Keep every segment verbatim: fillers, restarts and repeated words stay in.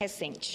recente.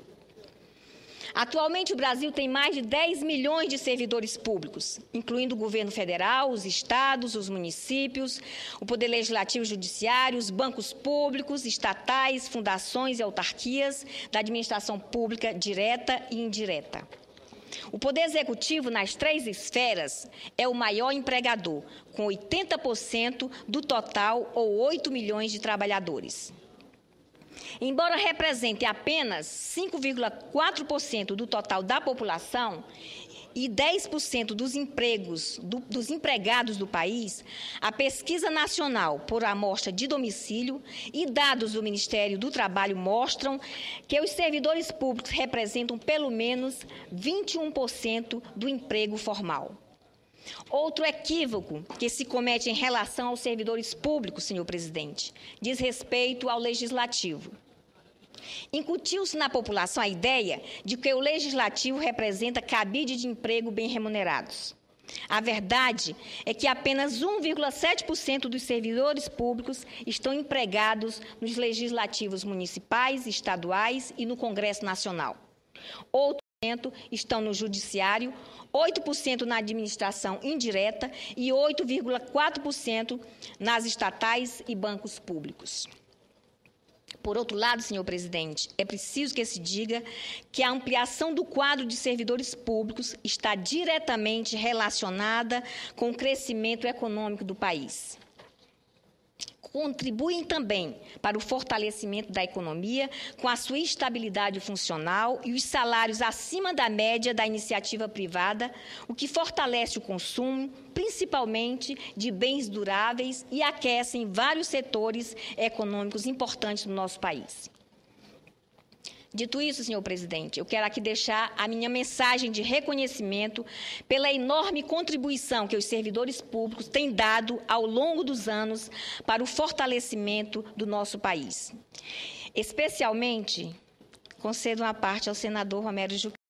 Atualmente, o Brasil tem mais de dez milhões de servidores públicos, incluindo o governo federal, os estados, os municípios, o Poder Legislativo e Judiciário, os bancos públicos, estatais, fundações e autarquias da administração pública direta e indireta. O Poder Executivo, nas três esferas, é o maior empregador, com oitenta por cento do total, ou oito milhões de trabalhadores. Embora represente apenas cinco vírgula quatro por cento do total da população e dez por cento dos empregos, do, dos empregados do país, a pesquisa nacional por amostra de domicílio e dados do Ministério do Trabalho mostram que os servidores públicos representam pelo menos vinte e um por cento do emprego formal. Outro equívoco que se comete em relação aos servidores públicos, senhor presidente, diz respeito ao legislativo. Incutiu-se na população a ideia de que o legislativo representa cabide de emprego bem remunerados. A verdade é que apenas um vírgula sete por cento dos servidores públicos estão empregados nos legislativos municipais, estaduais e no Congresso Nacional. Outro estão no Judiciário, oito por cento na administração indireta e oito vírgula quatro por cento nas estatais e bancos públicos. Por outro lado, senhor presidente, é preciso que se diga que a ampliação do quadro de servidores públicos está diretamente relacionada com o crescimento econômico do país. Contribuem também para o fortalecimento da economia com a sua estabilidade funcional e os salários acima da média da iniciativa privada, o que fortalece o consumo, principalmente de bens duráveis, e aquecem vários setores econômicos importantes do nosso país. Dito isso, senhor presidente, eu quero aqui deixar a minha mensagem de reconhecimento pela enorme contribuição que os servidores públicos têm dado ao longo dos anos para o fortalecimento do nosso país. Especialmente, concedo uma parte ao senador Romero Jucá.